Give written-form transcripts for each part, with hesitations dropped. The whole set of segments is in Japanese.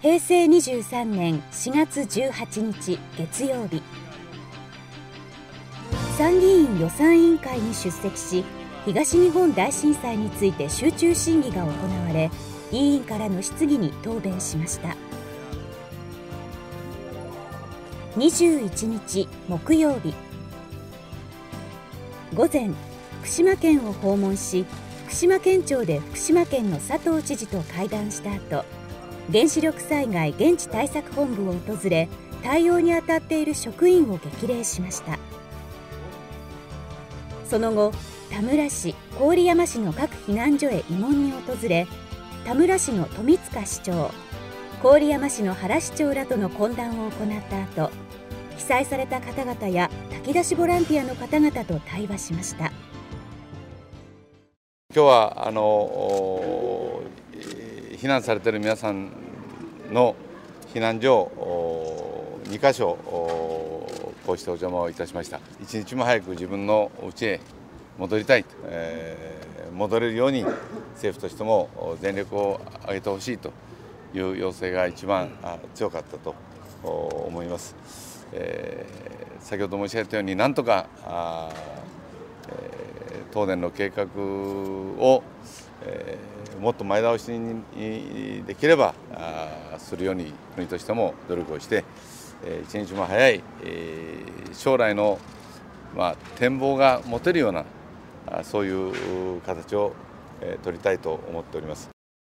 平成23年4月18日月曜日、参議院予算委員会に出席し、東日本大震災について集中審議が行われ、委員からの質疑に答弁しました。21日木曜日、午前、福島県を訪問し、福島県庁で福島県の佐藤知事と会談した後、原子力災害現地対策本部を訪れ、対応に当たっている職員を激励しました。その後、田村市、郡山市の各避難所へ慰問に訪れ、田村市の富塚市長、郡山市の原市長らとの懇談を行った後、被災された方々や炊き出しボランティアの方々と対話しました。 今日は避難されている皆さんの避難所を2カ所こうしてお邪魔をいたしました。一日も早く自分のお家へ戻りたい、戻れるように政府としても全力を挙げてほしいという要請が一番強かったと思います。先ほど申し上げたように、なんとか東電の計画をもっと前倒しにできればするように国としても努力をして、一日も早い将来の展望が持てるようなそういう形を取りたいと思っております。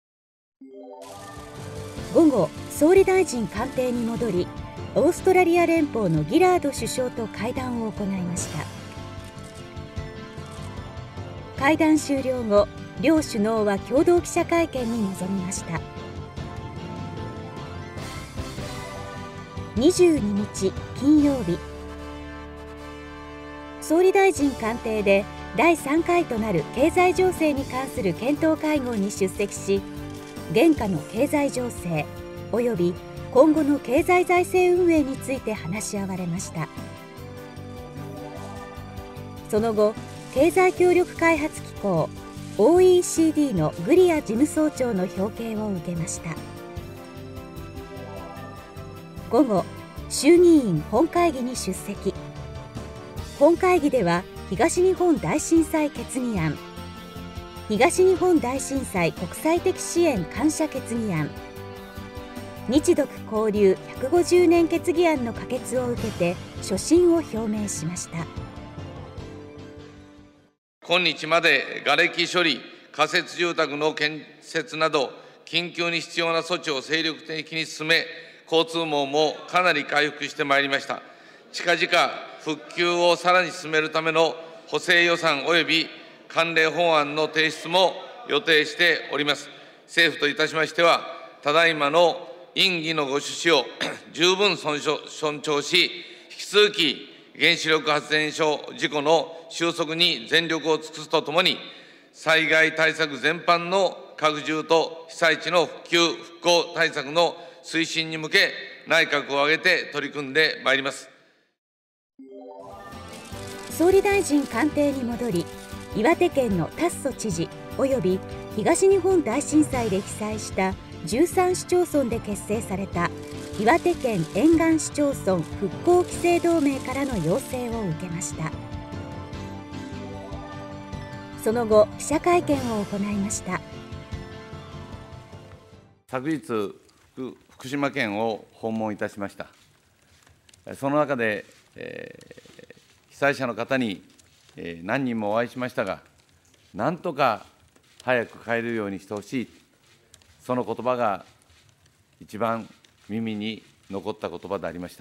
午後、総理大臣官邸に戻り、オーストラリア連邦のギラード首相と会談を行いました。会談終了後、両首脳は共同記者会見に臨みました。22日金曜日、総理大臣官邸で第3回となる経済情勢に関する検討会合に出席し、現下の経済情勢および今後の経済財政運営について話し合われました。その後、経済協力開発機構 OECD のグリア事務総長の表敬を受けました。午後、衆議院本会議に出席。本会議では東日本大震災決議案、東日本大震災国際的支援感謝決議案、日独交流150年決議案の可決を受けて所信を表明しました。 今日まで瓦礫処理、仮設住宅の建設など、緊急に必要な措置を精力的に進め、交通網もかなり回復してまいりました。近々、復旧をさらに進めるための補正予算及び関連法案の提出も予定しております。政府といたしましては、ただいまの院議のご趣旨を十分尊重し、引き続き原子力発電所事故の収束に全力を尽くすとともに、災害対策全般の拡充と被災地の復旧・復興対策の推進に向け、内閣を挙げて取り組んでまいります。 総理大臣官邸に戻り、岩手県の達増知事および東日本大震災で被災した13市町村で結成された岩手県沿岸市町村復興期成同盟からの要請を受けました。その後、記者会見を行いました。 昨日、福島県を訪問いたしました。その中で、被災者の方に何人もお会いしましたが、なんとか早く帰れるようにしてほしい、その言葉が一番耳に残った言葉でありました。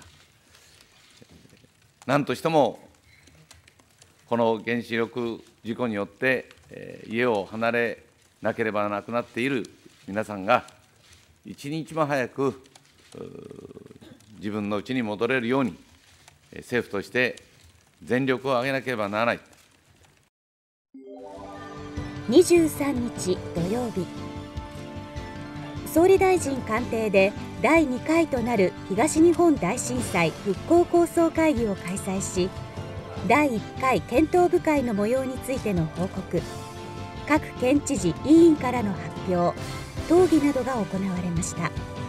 何としても、この原子力事故によって家を離れなければなくなっている皆さんが、一日も早く自分の家に戻れるように、政府として全力を挙げなければならない。 23日土曜日、総理大臣官邸で第2回となる東日本大震災復興構想会議を開催し、第1回検討部会の模様についての報告、各県知事委員からの発表、討議などが行われました。